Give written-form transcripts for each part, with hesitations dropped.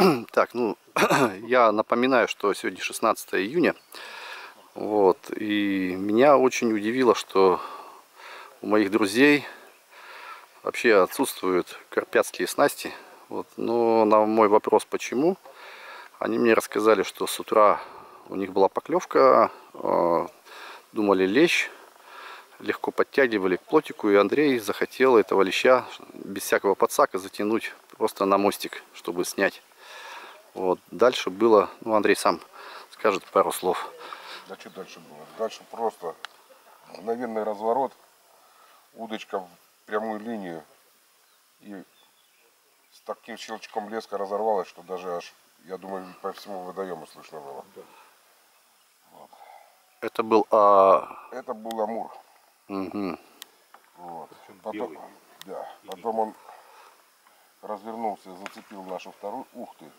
Так, ну, я напоминаю, что сегодня 16 июня. Вот, и меня очень удивило, что у моих друзей вообще отсутствуют карпятские снасти. Вот, но на мой вопрос, почему, они мне рассказали, что с утра у них была поклевка, думали лещ, легко подтягивали к плотику, и Андрей захотел этого леща без всякого подсака затянуть просто на мостик, чтобы снять. Вот. Дальше было, ну, Андрей сам скажет пару слов. Да что дальше было? Дальше просто мгновенный разворот, удочка в прямую линию, и с таким щелчком леска разорвалась, что даже аж, я думаю, по всему водоему слышно было. Вот. Это был Это был амур. Угу. Вот. Потом он развернулся, зацепил нашу вторую. Ух ты!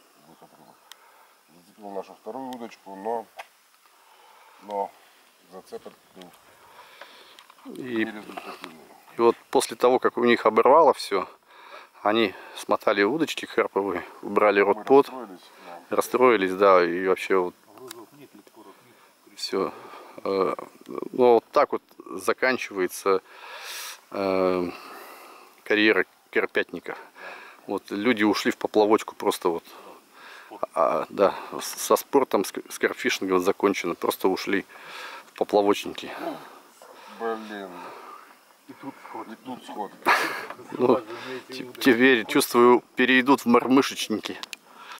Зацепил нашу вторую удочку, но зацеп был нерезультативный. И вот после того, как у них оборвало все, они смотали удочки карповые, убрали рот-под, расстроились, да, и вообще вот все. Ну, вот так вот заканчивается карьера карпятника. Вот люди ушли в поплавочку просто вот, да, со спортом, с карпфишингом закончено, просто ушли в поплавочники. Блин. И тут сход. Ну, теперь, чувствую, перейдут в мормышечники.